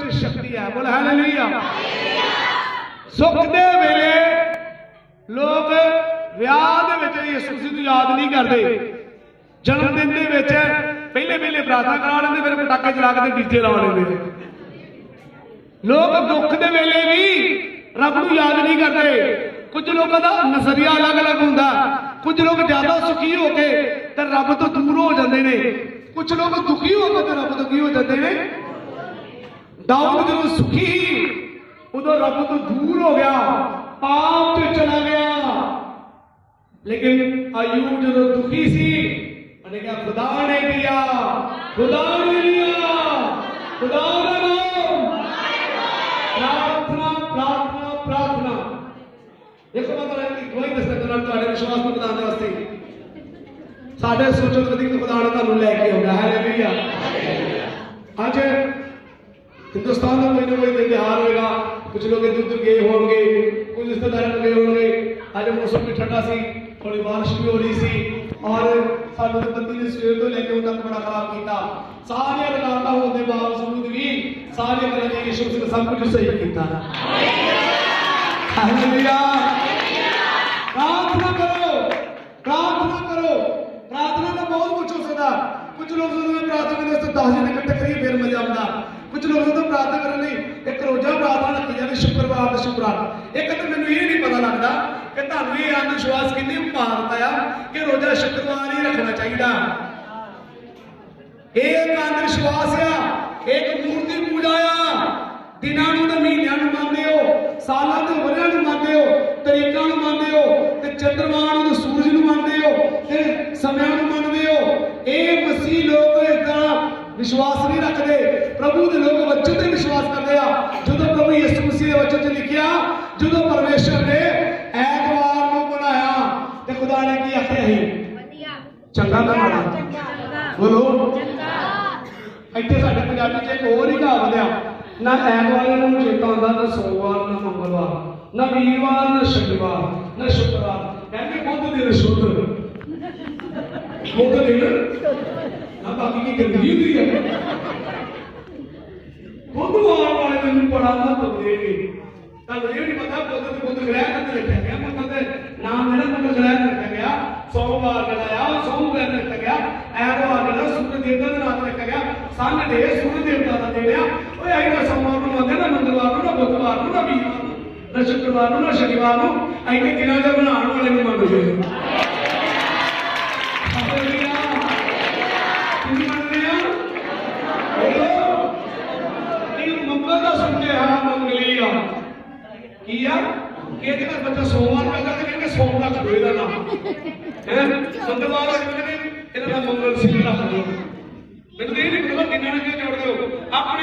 विच शक्ति है। बोल हालेलुया। सुख दे वेले लोग विआह दे विच यीशु मसीह नूं याद नहीं करते, जन्मदिन दे विच पहले पहले प्रार्थना करा लेंदे, फिर पटाके चला के डीजे ला लेंदे। लोग दुख दे वेले भी रब नूं याद नहीं करते। कुछ लोगों का नजरिया अलग अलग होंदा, कुछ लोग ज्यादा सुखी होके ते रब तो दूर हो जाते हैं, कुछ लोग दुखी होकर ते रब तो की हो जाते हैं। दाऊद जो सुखी उदों रब तो दूर हो गया, पाप च चला गया। लेकिन अयूब जो दुखी सी, मैंने कहा खुदा ने दिया, खुदा ने दिया, खुदा का नाम, प्रार्थना प्रार्थना प्रार्थना। देखो मैं कोई दस्ता करना तुम्हारे विश्वास को बताने वास्ते साढ़े सोचो कदी खुदा ने तुहानू लैके आउंदा। हालेलुया। अज हिंदुस्तान का कोई ना कोई त्योहार होगा, कुछ लोग इधर उधर गए होंगे, कुछ रिश्तेदार गए होंगे। अज मौसम भी ठंडा सी, थोड़ी बारिश भी हो रही सी, और सानू तो बंदी ने सवेर तो लेके उन तक बड़ा खराब किया। सारे रकावट होने के बावजूद भी सारे बंदे यीशु मसीह ने सब कुछ सही किया। हालेलुया। प्रार्थना करो, प्रार्थना करो। प्रार्थना का बहुत कुछ हो सकता। कुछ लोग प्रार्थना करने 10 दिन इकट्ठे करिए फिर मजा आता। कुछ लोग तो प्रार्थना करने एक रोजा प्रार्थना रखी जाती, शुक्रवार तो शुक्रवार। एक तो मैंने ये नहीं पता लगता कि तुहानू ये अंधविश्वास कितनी महानता है कि रोजा शुक्रवार ही रखना चाहिए। एक अंधविश्वास है, एक मूर्ति पूजा आ। दिनों तो महीनों मानते हो, सालों तो वरियां मानते हो, तरीकों मानते हो, चंद्रमा तो सूरज मानते हो, समय मानते हो। ये मसीह लोग इतना विश्वास नहीं रखते। प्रभु के लोग वचन से विश्वास करते हैं। जो प्रभु यीशु मसीह के वचन से लिखिया, जो परमेश्वर ने ऐतवार को बनाया तो खुदा ने की आख्या ही चंगा तो माड़ा। बोलो इतने साढ़े पंजाबी च एक होर ही कहावत है, ना ऐतवार इन्होंने चेता आता, ना सोमवार, ना मंगलवार, ना वीरवार, ना शनिवार, ना शुक्रवार। कहते बुध दिन शुद्ध, बुध दिन ना बाकी की गंदगी हुई है। बुधवार वाले दिन बड़ा महत्व देंगे। तब ये नहीं पता बुध ग्रह कब रखा गया, मतलब नाम है ना बुध ग्रह रखा गया, सोमवार गया सोम ग्रह रखा गया, ऐतवार गया सूर्य देवता का नाम रखा गया, सन डे सूर्य देवता का दिन है। ना सोमवार को मानते, ना मंगलवार को, ना बुधवार को, ना वीरवार को, ना शुक्रवार को, ना शनिवार को। ऐसे दिनों के बनाने वाले को मानते हैं। मंगल का सुनते हैं मंगलिया किया कि बच्चा सोमवार का करके सोम रख दो इधर नाम है, मंगलवार का इधर मंगल सिंह रख दो। मैंने ये नहीं पता किन्ना ने जोड़ दो अपने